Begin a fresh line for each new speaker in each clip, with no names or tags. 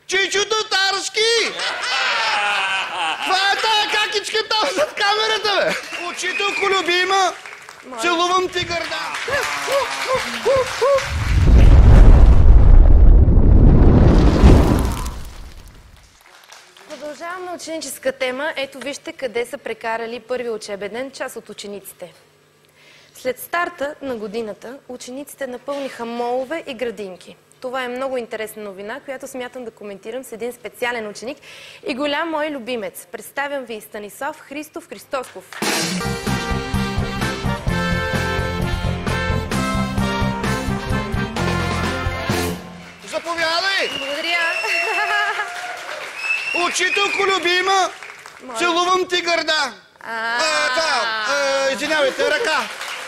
Чичото Тарски! Това е тая какичка там зад камерата, бе! Учителко любима, целувам ти гърда!
Продължаваме ученическа тема. Ето вижте къде са прекарали първи учебен ден част от учениците. След старта на годината учениците напълниха молове и градинки. Това е много интересна новина, която смятам да коментирам с един специален ученик и голям мой любимец. Представям ви Станислав Христов Христосков.
Заповядай!
Благодаря!
Учителко любима, целувам ти гърда! Извинявайте, ръка!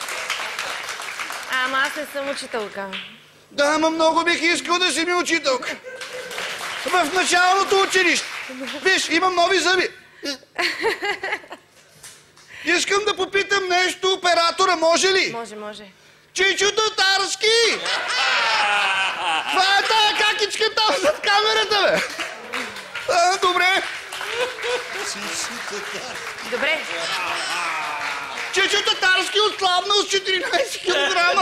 Ама аз не съм учителка.
Да, ама много бих искал да си ми учителка. В началното училище. Виж, имам нови зъби. Искам да попитам нещо оператора, може ли?
Може.
Чичото Тарски! Това е тая какичка там зад камерата, бе! Добре.
Добре.
Чичото Тарски отслабнал с 14 килограма.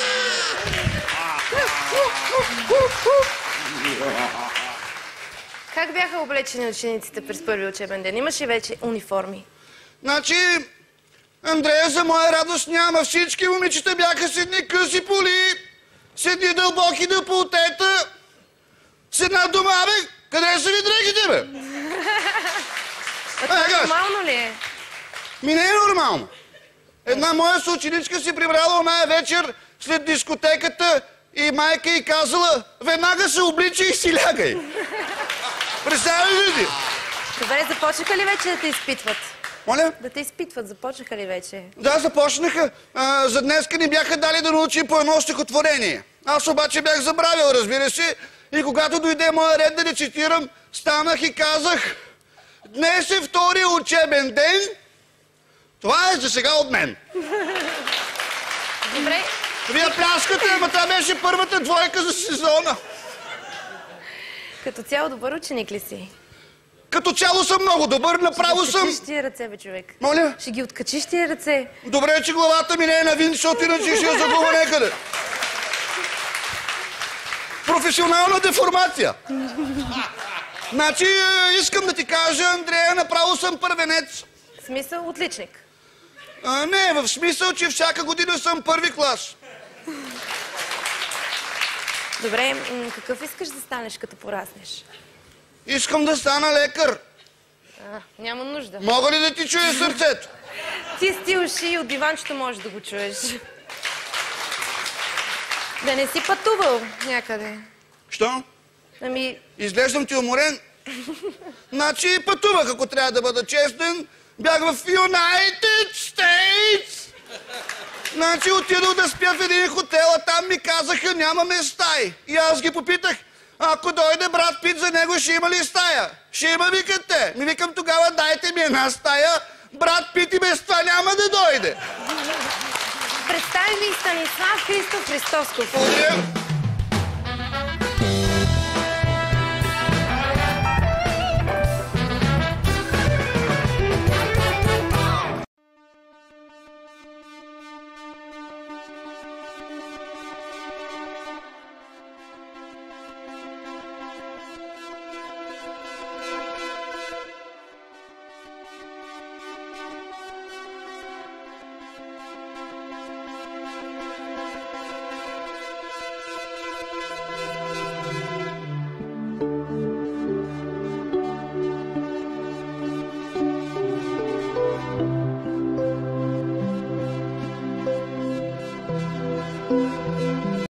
Как бяха облечени учениците през първи учебен ден? Имаше вече униформи?
Значи, Андрея, за моя радост няма. Всички момичета бяха с едни къси поли, с едни дълбоки дъпотета, с една дума. Бе, къде са ви дрехите, бе?
Това нормално ли е?
Ми не е нормално. Една моя съученичка си прибрала оная вечер след дискотеката и майка й казала: веднага се облича и си лягай. Представяш ли ти?
Добре, започнаха ли вече да те изпитват?
Моля?
Да те изпитват, започнаха ли вече?
Да, започнаха. За днеска ни бяха дали да научим по едно стихотворение. Аз обаче бях забравил, разбира се. И когато дойде моя ред да рецитирам, станах и казах: днес е втория учебен ден. Това е за сега от мен.
Добре.
Вие пляскате, ама това беше първата двойка за сезона.
Като цяло добър ученик ли си?
Като цяло съм много добър, направо съм...
Ще ги откачиш тия ръце, бе, човек.
Моля?
Ще ги откачиш тия ръце.
Добре, че главата ми не е на винт, защото иначе ще я загуба някъде. Професионална деформация. Значи, искам да ти кажа, Андрея, направо съм първенец.
В смисъл отличник?
Не, в смисъл, че всяка година съм първи клас.
Добре, какъв искаш да станеш, като пораснеш?
Искам да стана лекар.
Няма нужда.
Мога ли да ти чуя сърцето?
Ти с ти уши и от диванчето можеш да го чуеш. Да не си пътувал някъде.
Що?
Ами...
Изглеждам ти уморен. Значи пътувах, ако трябва да бъда честен. Бях в United States. Значи отидох да спя в един хотел, а там ми казаха: нямаме стаи. И аз ги попитах: ако дойде брат Пит, за него ще има ли стая? Ще има, викат те. Ми викам: тогава дайте ми една стая. Брат Пит и без това няма да дойде.
Представи ми Станислав Христов Христосков.
Благодаря.